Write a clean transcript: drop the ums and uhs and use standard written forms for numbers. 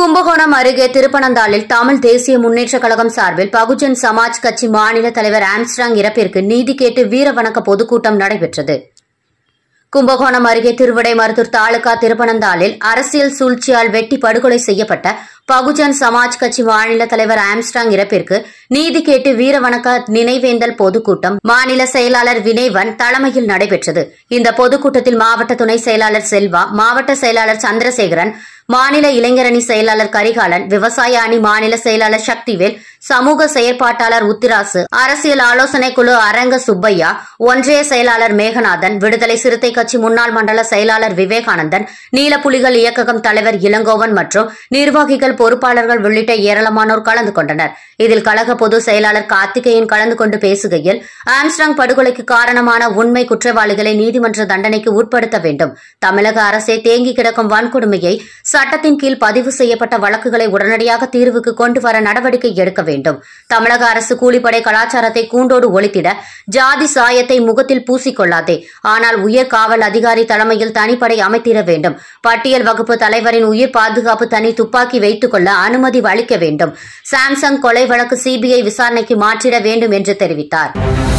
கும்பகோணம் அருகே திருப்பனந்தாளில் தமிழ் தேசிய முன்னேற்றக் கழகம் சார்பில் பகுஜன் சமாஜ் கட்சி மாநில தலைவர் ஆம்ஸ்ட்ராங் இறப்பிற்கு நீதி கேட்டு வீரவணக்க பொதுக்கூட்டம் நடைபெற்றது. கும்பகோணம் அருகே திருவிடைமருதூர் தாலுகா திருப்பனந்தாளில் அரசியல் சூழ்ச்சியால் வெட்டி படுகொலை செய்யப்பட்ட பகுஜன் சமாஜ் கட்சி மாநில தலைவர் ஆம்ஸ்ட்ராங் இறப்பிற்கு நீதி கேட்டு வீரவணக்க நினைவேந்தல் பொதுக்கூட்டம் மாநில செயலாளர் வினேவன் தலைமையில் நடைபெற்றது. இந்த பொதுக்கூட்டத்தில் மாவட்ட துணை செயலாளர் செல்வா, மாவட்ட செயலாளர் சந்திரசேகரன், மாநில இளைஞரணி செயலாளர் கரிகாலன், விவசாய அணி மாநில செயலாளர் சக்திவேல், சமூக செயற்பாட்டாளர் உத்திராசு, அரசியல் ஆலோசனை குழு அரங்க சுப்பையா, ஒன்றிய செயலாளர் மேகநாதன், விடுதலை சிறுத்தை கட்சி முன்னாள் மண்டல செயலாளர் விவேகானந்தன், நீலப்புலிகள் இயக்ககம் தலைவர் இளங்கோவன் மற்றும் நிர்வாகிகள், பொறுப்பாளர்கள் உள்ளிட்ட ஏராளமானோர் கலந்து கொண்டனர். இதில் கழக பொதுச் செயலாளர் கார்த்திகேயன் கலந்து கொண்டு பேசுகையில், ஆம்ஸ்ட்ராங் படுகொலைக்கு காரணமான உண்மை குற்றவாளிகளை நீதிமன்ற தண்டனைக்கு உட்படுத்த வேண்டும். தமிழக அரசே தேங்கி கிடக்கும் வன்கொடுமையை சட்டத்தின் கீழ் பதிவு செய்யப்பட்ட வழக்குகளை உடனடியாக தீர்வுக்கு கொண்டுவர நடவடிக்கை எடுக்க வேண்டும். தமிழக அரசு கூலிப்படை கலாச்சாரத்தை கூண்டோடு ஒழித்திட ஜாதி சாயத்தை முகத்தில் பூசிக்கொள்ளாதே, ஆனால் உயர் காவல் அதிகாரி தலைமையில் தனிப்படை அமைத்திட வேண்டும். பட்டியல் வகுப்பு தலைவரின் உயிர் பாதுகாப்பு தனி துப்பாக்கி வைத்துக் கொள்ள அனுமதி அளிக்க வேண்டும். சாம்சங் கொலை வழக்கு சிபிஐ விசாரணைக்கு மாற்றிட வேண்டும் என்று தெரிவித்தார்.